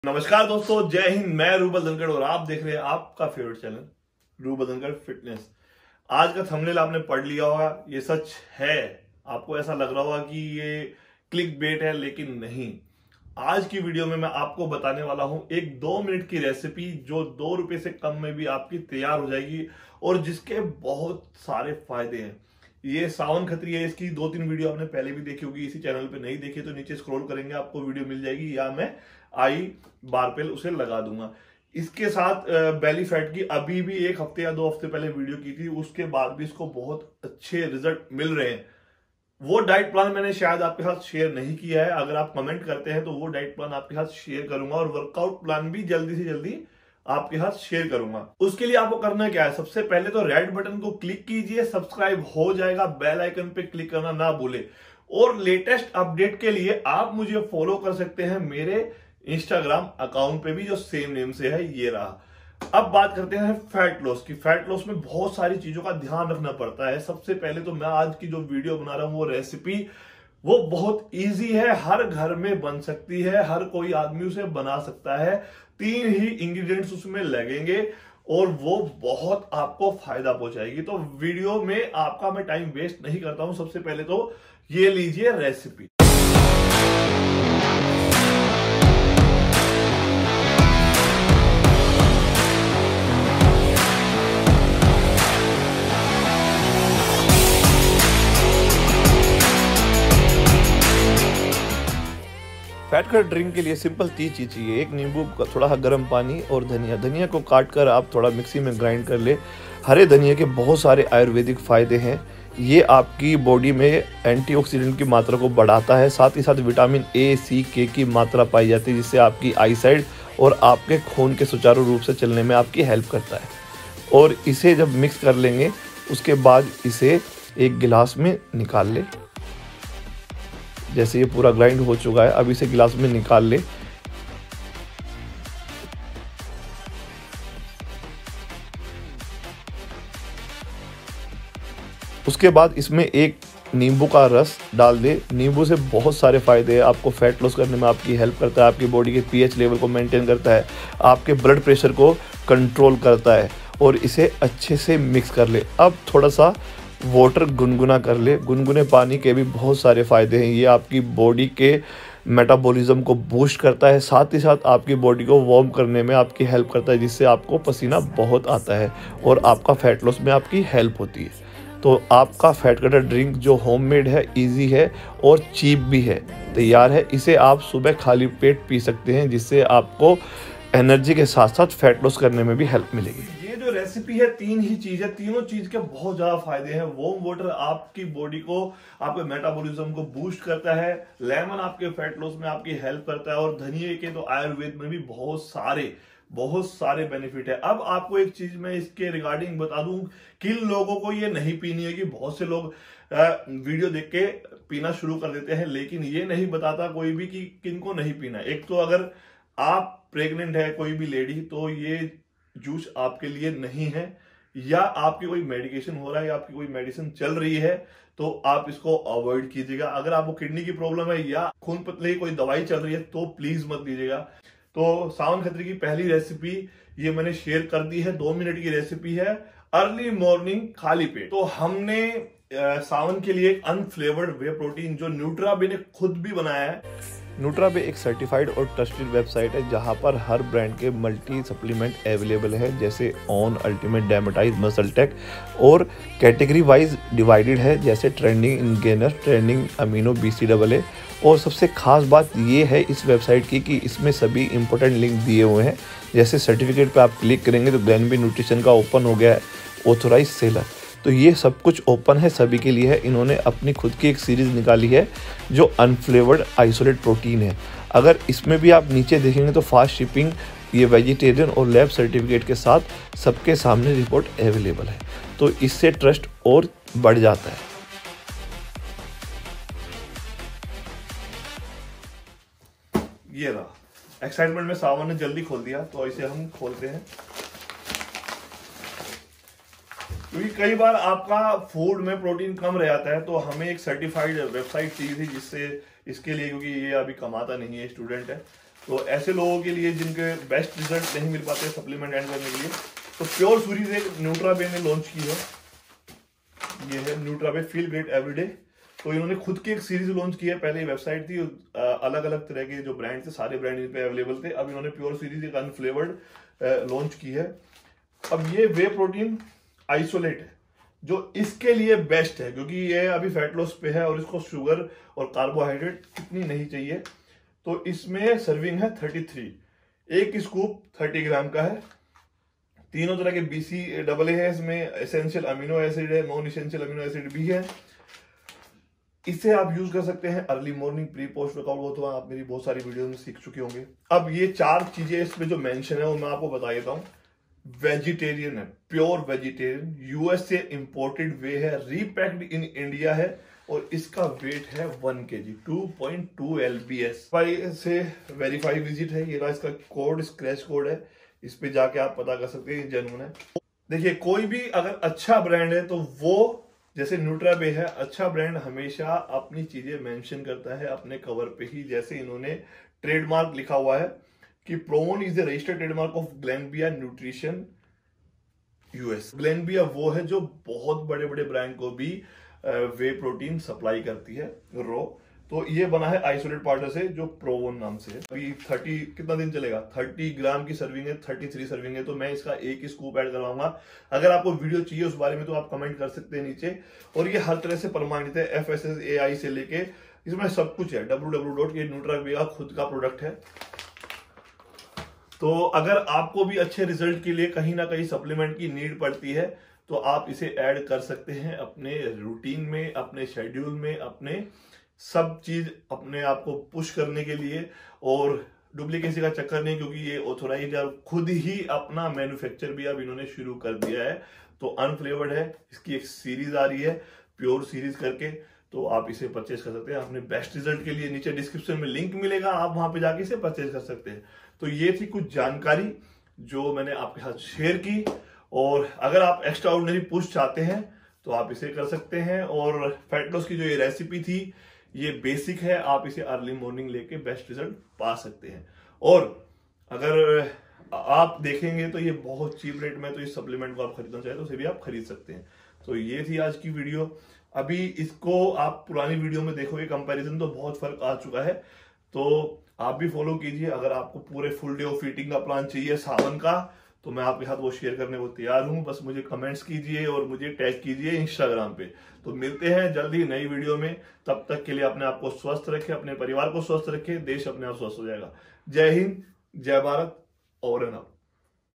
नमस्कार दोस्तों, जय हिंद। मैं रूबल धनखड़ और आप देख रहे हैं आपका favourite channel Rubal Dhankhar fitness. आज का थंबनेल आपने पढ़ लिया होगा, ये सच है। आपको ऐसा लग रहा होगा कि ये क्लिक बेट है, लेकिन नहीं। आज की वीडियो में मैं आपको बताने वाला हूं एक 2 मिनट की रेसिपी जो 2 रुपए से कम में भी आपकी तैयार हो जाएगी और जिसके बहुत सारे फायदे हैं। ये सावन खत्री है, इसकी 2-3 वीडियो आपने पहले भी देखी होगी। इसी चैनल पे नहीं देखी तो नीचे स्क्रॉल करेंगे, आपको वीडियो मिल जाएगी, या मैं आई बार पे उसे लगा दूंगा। इसके साथ बेली फैट की अभी भी 1 हफ्ते या 2 हफ्ते पहले वीडियो की थी, उसके बाद भी इसको बहुत अच्छे रिजल्ट मिल रहे हैं। वो डाइट प्लान मैंने शायद आपके साथ शेयर नहीं किया है। अगर आप कमेंट करते हैं तो वो डाइट प्लान आपके साथ शेयर करूंगा और वर्कआउट प्लान भी जल्दी से जल्दी आपके साथ शेयर करूंगा। उसके लिए आपको करना क्या है, सबसे पहले तो रेड बटन को क्लिक कीजिए, सब्सक्राइब हो जाएगा, बेल आइकन पे क्लिक करना ना भूले। और लेटेस्ट अपडेट के लिए आप मुझे फॉलो कर सकते हैं मेरे इंस्टाग्राम अकाउंट पे भी, जो सेम नेम से है, ये रहा। अब बात करते हैं फैट लॉस की। फैट लॉस में बहुत सारी चीजों का ध्यान रखना पड़ता है। सबसे पहले तो मैं आज की जो वीडियो बना रहा हूं वो रेसिपी वो बहुत इजी है, हर घर में बन सकती है, हर कोई आदमी उसे बना सकता है। 3 ही इंग्रेडिएंट्स उसमें लगेंगे और वो बहुत आपको फायदा पहुंचाएगी। तो वीडियो में आपका मैं टाइम वेस्ट नहीं करता हूं। सबसे पहले तो ये लीजिए रेसिपी। फैट कट ड्रिंक के लिए सिंपल 3 चीज चाहिए। एक नींबू, थोड़ा सा गर्म पानी और धनिया। धनिया को काट कर आप थोड़ा मिक्सी में ग्राइंड कर ले। हरे धनिया के बहुत सारे आयुर्वेदिक फायदे हैं। ये आपकी बॉडी में एंटीऑक्सीडेंट की मात्रा को बढ़ाता है, साथ ही साथ विटामिन ए, सी, के की मात्रा पाई जाती है, जिससे आपकी आईसाइट और आपके खून के सुचारू रूप से चलने में आपकी हेल्प करता है। और इसे जब मिक्स कर लेंगे उसके बाद इसे एक गिलास में निकाल ले। जैसे ये पूरा ग्राइंड हो चुका है, अब इसे गिलास में निकाल ले। उसके बाद इसमें एक नींबू का रस डाल दे। नींबू से बहुत सारे फायदे हैं। आपको फैट लॉस करने में आपकी हेल्प करता है, आपकी बॉडी के पीएच लेवल को मेंटेन करता है, आपके ब्लड प्रेशर को कंट्रोल करता है। और इसे अच्छे से मिक्स कर ले। अब थोड़ा सा वाटर गुनगुना कर ले। गुनगुने पानी के भी बहुत सारे फायदे हैं। ये आपकी बॉडी के मेटाबॉलिज्म को बूस्ट करता है, साथ ही साथ आपकी बॉडी को वार्म करने में आपकी हेल्प करता है, जिससे आपको पसीना बहुत आता है और आपका फैट लॉस में आपकी हेल्प होती है। तो आपका फैट कटर ड्रिंक जो होममेड है, इजी है और चीप भी है, तैयार है। इसे आप सुबह खाली पेट पी सकते हैं, जिससे आपको एनर्जी के साथ साथ फैट लॉस करने में भी हेल्प मिलेगी। ये जो रेसिपी है 3 ही चीज है, तीनों चीज के बहुत ज्यादा फायदे हैं। वार्म वाटर आपकी बॉडी को, आपके मेटाबॉलिज्म को बूस्ट करता है। लेमन आपके फैट लॉस में आपकी हेल्प करता है। और धनिया के तो आयुर्वेद में भी बहुत सारे बेनिफिट है। अब आपको एक चीज मैं इसके रिगार्डिंग बता दूं, किन लोगों को ये नहीं पीनी है। कि बहुत से लोग वीडियो देख के पीना शुरू कर देते हैं, लेकिन ये नहीं बताता कोई भी कि किनको नहीं पीना। एक तो अगर आप प्रेग्नेंट है कोई भी लेडी, तो ये जूस आपके लिए नहीं है। या आपकी कोई मेडिकेशन हो रहा है या आपकी कोई मेडिसिन चल रही है तो आप इसको अवॉइड कीजिएगा। अगर आपको किडनी की प्रॉब्लम है या खून पतले की कोई दवाई चल रही है तो प्लीज मत लीजिएगा। तो सावन खत्री की पहली रेसिपी ये मैंने शेयर कर दी है। 2 मिनट की रेसिपी है, अर्ली मॉर्निंग खाली पेट। तो हमने सावन के लिए एक अनफ्लेवर्ड वे प्रोटीन जो न्यूट्राबे ने खुद भी बनाया है। न्यूट्राबे एक सर्टिफाइड और ट्रस्टेड वेबसाइट है, जहां पर हर ब्रांड के मल्टी सप्लीमेंट अवेलेबल है, जैसे ON, Ultimate, Dymatize, MuscleTech. और कैटेगरी वाइज डिवाइडेड है, जैसे trending in gainer, trending amino, BCAA। और सबसे खास बात ये है इस वेबसाइट की कि इसमें सभी इंपॉर्टेंट लिंक दिए हुए हैं। जैसे सर्टिफिकेट पे आप क्लिक करेंगे तो ग्लेनबी न्यूट्रिशन का ओपन हो गया है, ऑथोराइज सेलर। तो ये सब कुछ ओपन है, सभी के लिए है। इन्होंने अपनी खुद की एक सीरीज निकाली है जो अनफ्लेवर्ड आइसोलेट प्रोटीन है। अगर इसमें भी आप नीचे देखेंगे तो फास्ट शिपिंग, ये वेजिटेरियन और लैब सर्टिफिकेट के साथ सबके सामने रिपोर्ट अवेलेबल है। तो इससे ट्रस्ट और बढ़ जाता है। ये रहा एक्साइटमेंट में सावन ने जल्दी खोल दिया, तो इसे हम खोलते हैं। क्योंकि कई बार आपका फूड में प्रोटीन कम रह जाता है, तो हमें एक सर्टिफाइड वेबसाइट चाहिए थी जिससे इसके लिए, क्योंकि ये अभी कमाता नहीं है, स्टूडेंट है, तो ऐसे लोगों के लिए जिनके बेस्ट रिजल्ट नहीं मिल पाते सप्लीमेंट ऐड करने के लिए, तो प्योर सीरीज एक न्यूट्राबे ने लॉन्च की है। ये है न्यूट्राबे फील ग्रेट एवरीडे। तो इन्होंने खुद की एक सीरीज लॉन्च की है। पहले वेबसाइट थी, अलग अलग तरह के जो ब्रांड थे सारे ब्रांड इन पे अवेलेबल थे। अब इन्होंने प्योर सीरीज एक अनफ्लेवर्ड लॉन्च की है। अब ये वे प्रोटीन आइसोलेट है जो इसके लिए बेस्ट है, क्योंकि ये अभी फैट लॉस पे है और इसको शुगर और कार्बोहाइड्रेट कितनी नहीं चाहिए। तो इसमें सर्विंग है 33, एक स्कूप 30 ग्राम का है। तीनों तरह के BCAA है इसमें, एसेंशियल अमीनो एसिड है, नॉन एसेंशियल अमीनो एसिड भी है। इसे आप यूज कर सकते हैं early morning, pre post workout. वो तो आप मेरी बहुत सारी वीडियो में सीख चुके होंगे। अब ये 4 चीजें इसमें जो मेंशन है वो मैं आपको बता देता हूँ। वेजिटेरियन है, प्योर वेजिटेरियन, US से इंपोर्टेड वे है, रीपैक्ड इन इंडिया है और इसका वेट है 1 kg, 2.2 lbs। भाई से वेरीफाई विजिट है, ये रहा इसका कोड, स्क्रैच कोड है, इस पे जाके आप पता कर सकते हैं जेन्युइन है। देखिए कोई भी अगर अच्छा ब्रांड है तो वो, जैसे न्यूट्राबे है, अच्छा ब्रांड हमेशा अपनी चीजें मेंशन करता है अपने कवर पे ही। जैसे इन्होंने ट्रेडमार्क लिखा हुआ है कि proven is the registered trademark of Glanbia nutrition US। Glanbia वो है जो बहुत बड़े बड़े ब्रांड को भी वे प्रोटीन सप्लाई करती है रो। तो ये बना है आइसोलेट पाउडर से जो प्रोवन नाम से है। अभी 30 कितना दिन चलेगा, 30 ग्राम की सर्विंग है, 33 सर्विंग है। तो मैं इसका एक स्कूप ऐड करवाऊंगा। अगर आपको वीडियो चाहिए उस बारे में तो आप कमेंट कर सकते हैं नीचे। और ये हर तरह से प्रमाणित है, FSSAI से लेके इसमें सब कुछ है। www ये न्यूट्राबे का खुद का प्रोडक्ट है। तो अगर आपको भी अच्छे रिजल्ट के लिए कहीं ना कहीं सप्लीमेंट की नीड पड़ती है तो आप इसे ऐड कर सकते हैं अपने रूटीन में, अपने शेड्यूल में, अपने सब चीज अपने आप को पुश करने के लिए। और डुप्लीकेसी का चक्कर नहीं, क्योंकि ये ऑथोराइज है, खुद ही अपना मैन्युफैक्चर भी अब इन्होंने शुरू कर दिया है। तो अनफ्लेवर्ड है, इसकी एक सीरीज आ रही है प्योर सीरीज करके, तो आप इसे परचेज कर सकते हैं अपने बेस्ट रिजल्ट के लिए। नीचे डिस्क्रिप्शन में लिंक मिलेगा, आप वहां पे जाके इसे परचेज कर सकते हैं। तो ये थी कुछ जानकारी जो मैंने आपके साथ शेयर की। और अगर आप एक्स्ट्रा ऑर्डिनरी पुश चाहते हैं तो आप इसे कर सकते हैं। और फैट लॉस की जो ये रेसिपी थी ये बेसिक है, आप इसे अर्ली मॉर्निंग लेके बेस्ट रिजल्ट पा सकते हैं। और अगर आप देखेंगे तो ये बहुत चीप रेट में, तो इस सप्लीमेंट को आप खरीदना चाहें तो उसे भी आप खरीद सकते हैं। तो ये थी आज की वीडियो। अभी इसको आप पुरानी वीडियो में देखोगे कंपैरिजन तो बहुत फर्क आ चुका है। तो आप भी फॉलो कीजिए। अगर आपको पूरे फुल डे ऑफ ईटिंग का प्लान चाहिए सावन का, तो मैं आपके साथ वो शेयर करने को तैयार हूं। बस मुझे कमेंट्स कीजिए और मुझे टैग कीजिए इंस्टाग्राम पे। तो मिलते हैं जल्दी नई वीडियो में। तब तक के लिए अपने आप को स्वस्थ रखें, अपने परिवार को स्वस्थ रखें, देश अपने आप स्वस्थ हो जाएगा। जय हिंद, जय भारत, ओवर एंड आउट।